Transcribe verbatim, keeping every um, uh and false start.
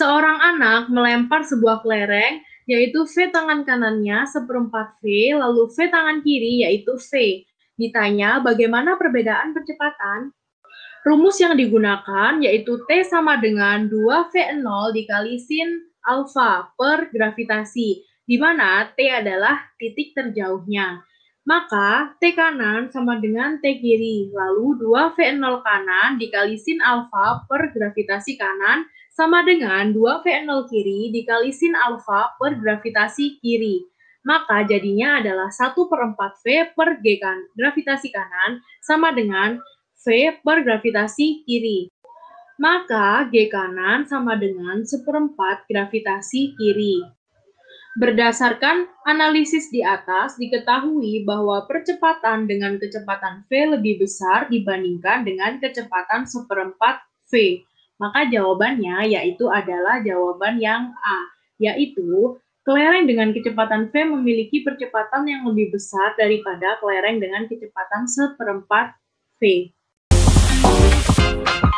Seorang anak melempar sebuah kelereng, yaitu V tangan kanannya seperempat V, lalu V tangan kiri, yaitu V. Ditanya bagaimana perbedaan percepatan? Rumus yang digunakan yaitu T sama dengan dua V nol dikali sin alfa per gravitasi, di mana T adalah titik terjauhnya. Maka T kanan sama dengan T kiri, lalu dua V nol kanan dikali sin alfa per gravitasi kanan sama dengan dua V nol kiri dikali sin alfa per gravitasi kiri. Maka jadinya adalah satu per empat V per G kan, gravitasi kanan sama dengan V per gravitasi kiri. Maka G kanan sama dengan seperempat gravitasi kiri. Berdasarkan analisis di atas, diketahui bahwa percepatan dengan kecepatan V lebih besar dibandingkan dengan kecepatan seperempat V. Maka jawabannya yaitu adalah jawaban yang A, yaitu kelereng dengan kecepatan V memiliki percepatan yang lebih besar daripada kelereng dengan kecepatan seperempat V.